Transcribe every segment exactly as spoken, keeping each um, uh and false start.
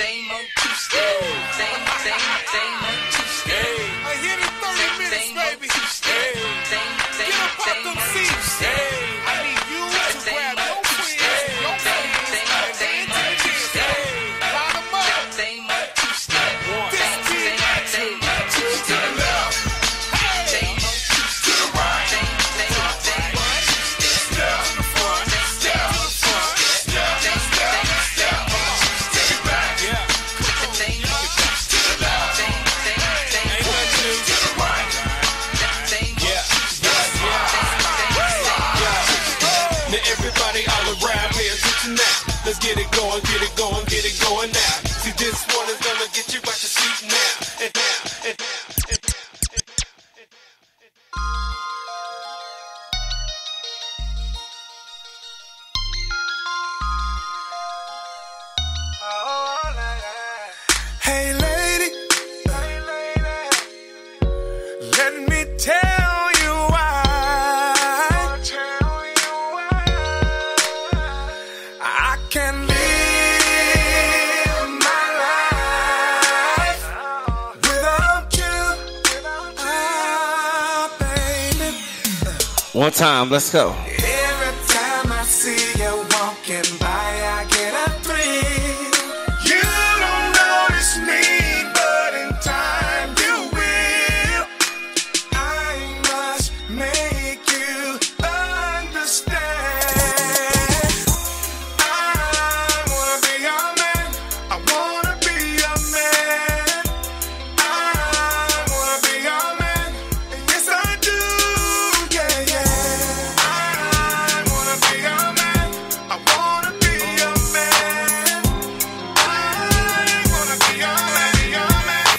same old two-step. Same, same, same old two-step. I hear it thirty minutes, baby. Same, same, Get up off them seats. I need you to grab your friends, your friends, and the engineers. Line them up. same old two-step. This kid, Same old two-step. to the left. Same old two-step. To the right. Same, same, same old two-step. Step to the front. Step to the front. Step, step, step. To the back. Same old To the left. Same, same, same old To the right. Same old Yeah. Now everybody all around, pay attention now. Let's get it going, get it going, get it going now. See, this one is gonna get you out your seat now. And now, and now, and now, and Hey lady, let me tell you why I can't live my life without you, ah, baby. One time, let's go. Every time I see you walking by, I get a thrill. You don't notice me, but in time you will. I must make you understand. I wanna be your man. I wanna be your man. I wanna be your man. Yes, I do. Yeah, yeah. I wanna be your man. I wanna be your man. I wanna be your man, your man.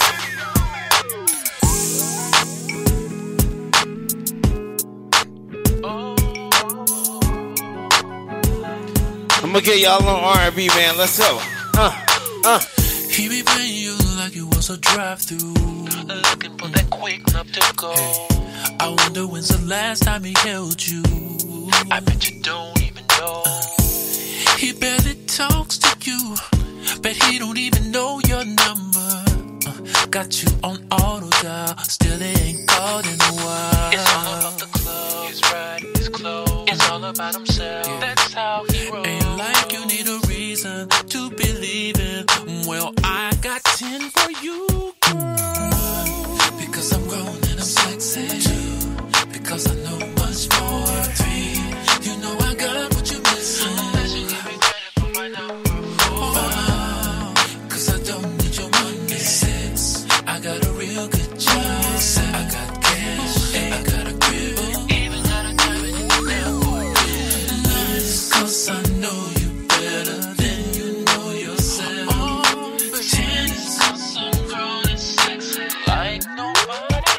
I'm gonna get y'all on R and B, man. Let's go. Uh, uh. He be playing you like it was a drive-through. Looking for that quick enough to go. I wonder when's the last time he held you. I bet you don't even know. Uh, he barely talks to you. Bet he don't even know your number. Uh, got you on auto dial. Still he ain't called in a while. It's all about the club. His ride, his clothes. It's all about himself. Yeah. That's how he rolls. Ain't like you need a reason to believe in. Well, I got ten for you, girl. Because I'm grown and I'm sexy. Two, because I know much more. Three, you know I got what you're missing. Unless you give me credit for my number. Four, five, cause I don't need your money. Six, I got a real good job. Seven, I got cash. Eight, I got a crib. Even got a diamond in the airport. Nine, cause I know you better than you know yourself. Ten is cause I'm grown and sexy like nobody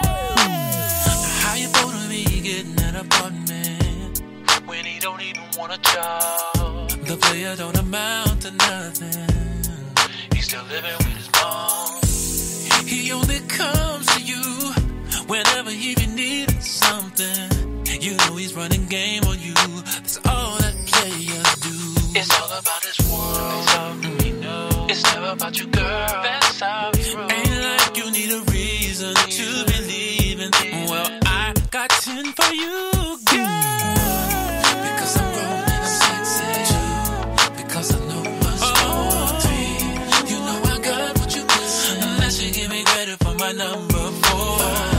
else. How you supposed to be getting an apartment when he don't even want a job? The player don't amount to nothing. He's still living with his mom. He only comes to you whenever he be needing something. You know he's running game on you. That's all that players do. It's all about his world. That's all we know. It's never about you, girl. That's how he rolls. Ain't like you need a reason to believe in. Well, I got ten for you, girl. Because I'm grown and I'm sexy. Two, because I know much more. Three, you know I got what you missing. Unless you give me credit for my number. Four,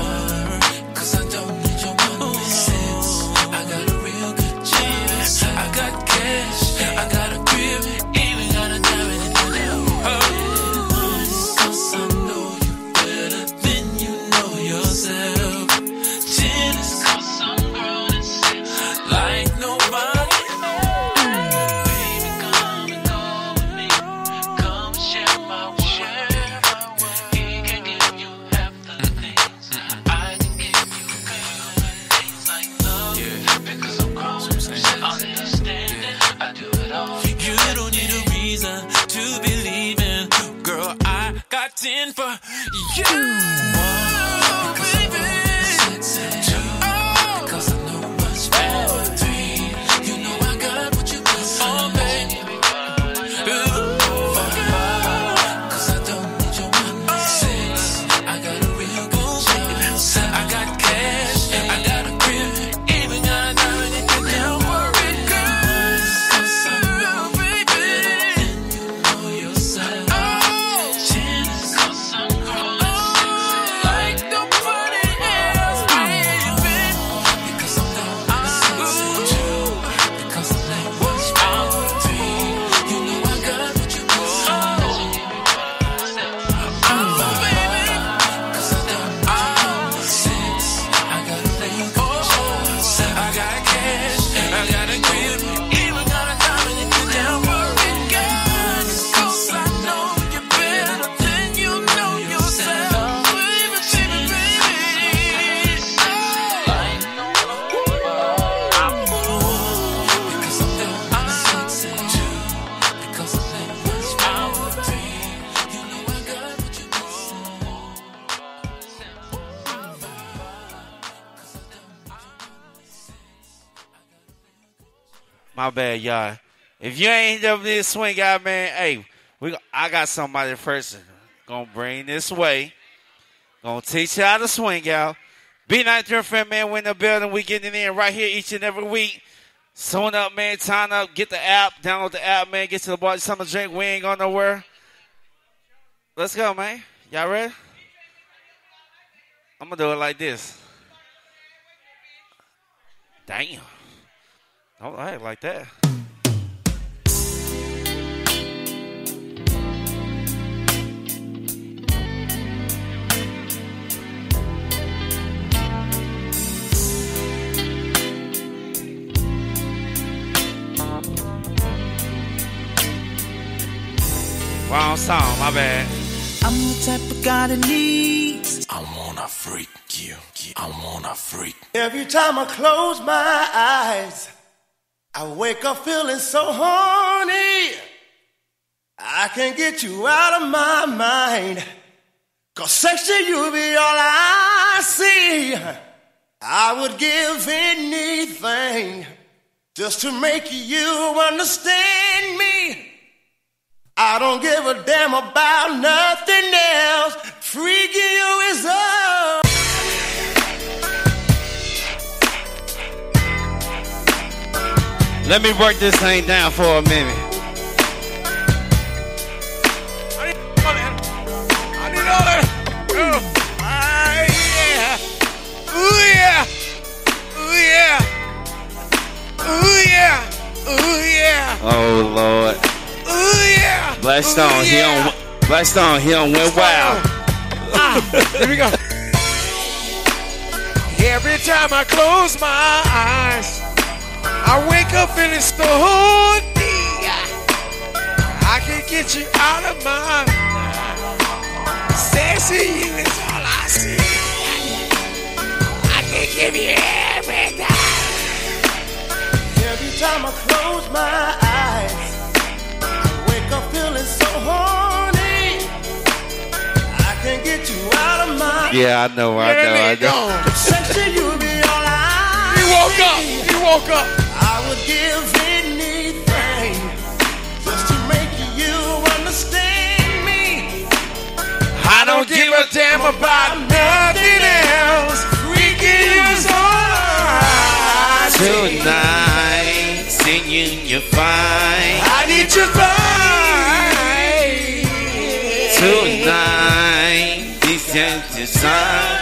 cause I don't need your money. Six, I got a real good job. I got cash, I got a crib, even got a diamond in the airport. Cause I know you better than you know yourself. Ten is cause I'm grown and sexy like nobody else. Baby, come and go with me. Come and share my world. He can give you half the things I can give you, girl. Things like love, because I'm grown and sexy. Understanding, I do it all. You don't need a reason to believe in. Girl, I got ten for you. Because I'm grown and sexy. Two, because I know much more. Three, you know I got what you missing. Oh, baby. Four, five, My bad, y'all. If you ain't never been a swing out, man, hey, we I got somebody first gonna bring this way. Gonna teach you how to swing out. B ninety-three F M, man, we in the building. We getting in right here each and every week. Sewn up, man, time up. Get the app. Download the app, man. Get to the bar. Something to drink. We ain't going nowhere. Let's go, man. Y'all ready? I'm going to do it like this. Damn. All right, like that. Wrong song, my bad. I'm the type of guy that needs. I wanna freak you. I wanna freak. Every time I close my eyes, I wake up feeling so horny. I can't get you out of my mind. Cause sex to you be all I see. I would give anything just to make you understand me. I don't give a damn about nothing else. Freaking you is all. Let me break this thing down for a minute. I need all that. I need all that. Oh, ah, yeah. Ooh, yeah. Ooh, yeah. Ooh, yeah. Ooh, yeah. Oh, Lord. Ooh, yeah. Blackstone, Ooh, he yeah. on Blackstone, he on went wild. Ah, here we go. Every time I close my eyes, I wake up feeling so horny. I can get you out of my mind. Sexy you is all I see. I can give you everything. Every time I close my eyes, I'm feeling so horny. I can't get you out of my. Yeah, I know, I know, I know. Sex to you be all I. He woke up. He woke up. I would give anything just to make you understand me. I don't give a damn about nothing else. Freaking you's all I see. Tonight, singing you're fine. I need you fine. Tonight, this is the sign.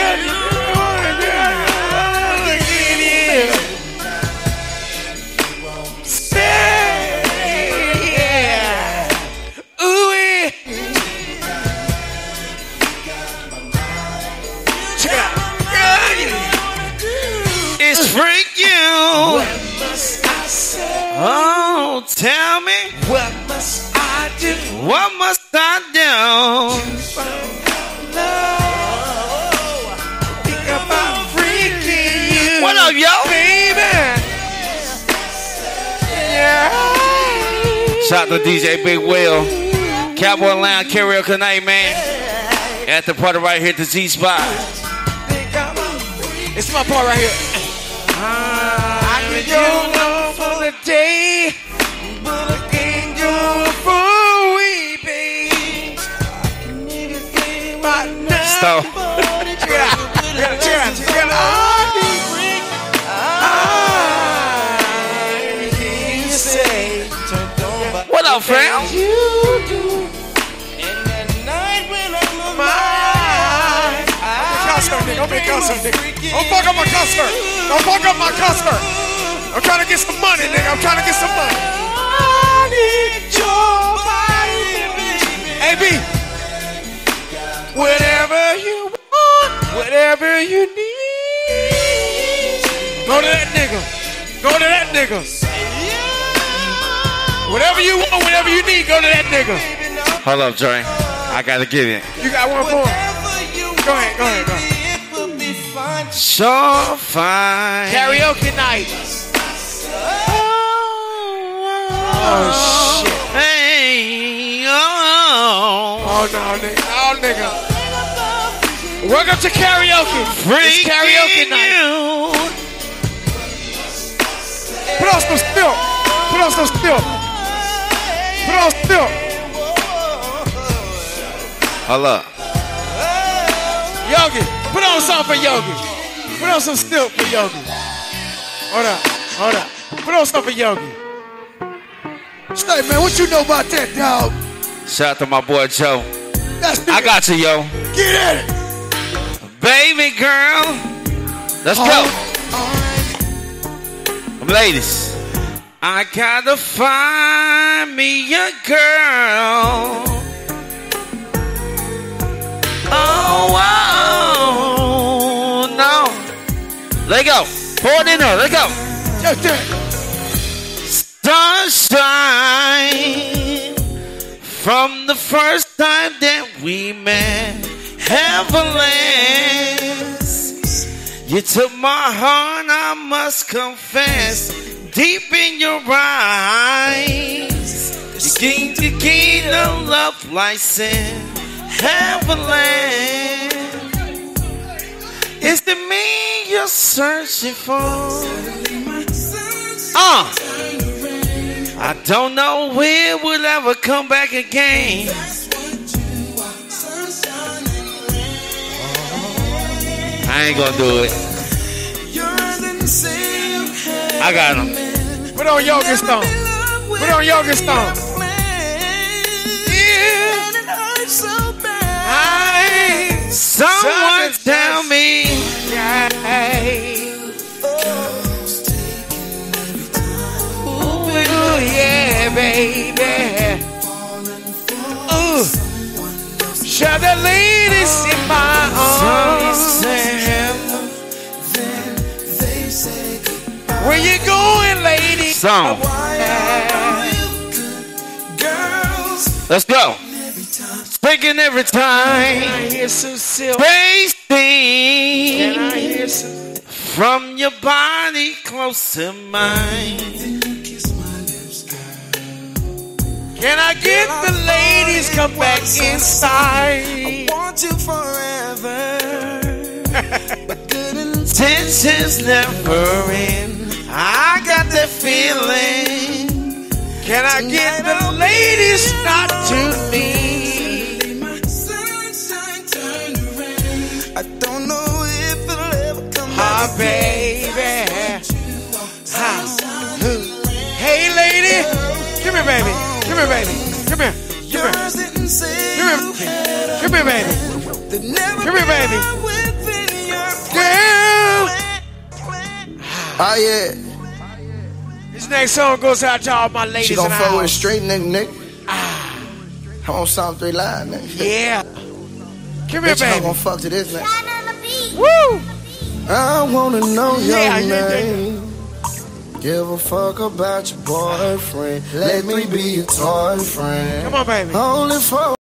It's freak you. What must I say? Oh, tell me. What must I do? What must I do? Think about freaking you. What up, yo? Baby. Yeah. Shout out to D J Big Will. Cowboy Lounge karaoke night, man. At the party right here at the G Spot. It's my part right here. I could go long for the day, but I can't go for weeping. I can even my night. Stop. What up, fam? You do. In the night when I'm mine. Don't be a concert, nigga. Don't fuck up my concert. Don't fuck up my concert. I'm trying to get some money, nigga. I'm trying to get some money. I need your body, baby. A B. Whatever you want, whatever you need. Go to that nigga. Go to that nigga. Whatever you want, whatever you need, go to that nigga. Hold up, Dre. I gotta get it. You got one more. Go ahead, go ahead, go ahead. Sure fine. Karaoke night. Oh, shit. Hey, oh. Oh, no, nigga. Oh, nigga. Welcome to karaoke. Freaking It's karaoke night. you. Put on some stilk. Put on some stilk. Put on stilk. Hold up. Yogi, put on something for Yogi. Put on some stilk for Yogi. Hold up, hold up. Put on something for Yogi. Stay, man, what you know about that, dog? Shout out to my boy Joe. That's I got you, yo. Get at it. Baby girl. Let's go. Ladies. I gotta find me a girl. Oh, oh, no. Let go. Pour it in there. Let go. Just that. Sunshine. From the first time that we met. Everlast. You took my heart, I must confess. Deep in your eyes. You gave the key to love like sin. Everlast. Is it me you're searching for? Uh, I don't know when we'll ever come back again. I ain't gonna do it. I got him. Put on Yogi Stone. Put on Yogi Stone. I, someone tell me. Ooh, yeah, baby. Ooh. Shut the ladies in my arms. Where you going, lady? Song. Let's go. Speaking every time. Can I hear some silk? Tasting. Can I hear some? From your body close to mine. Can I get the ladies come back inside? I want you forever. But good Tensions never end. I got that feeling. Can I get the ladies not to me? I don't know if it'll ever come Ah, back. baby. Ah. Hey, lady. Come here, baby. Come here, baby. Come here. Come here. Come here, baby. Come here, baby. Girl. Oh yeah. This next song goes out to all my ladies She in the gon' fuck with a house. straight nigga, nigga. I'm on Sound three Live, nigga. Yeah. Come here, Bitch, I'm baby. gonna fuck to this, nigga. Woo. I wanna know your Yeah, yeah, name. Give a fuck about your boyfriend. Let me be your toy friend. Come on, baby. Only for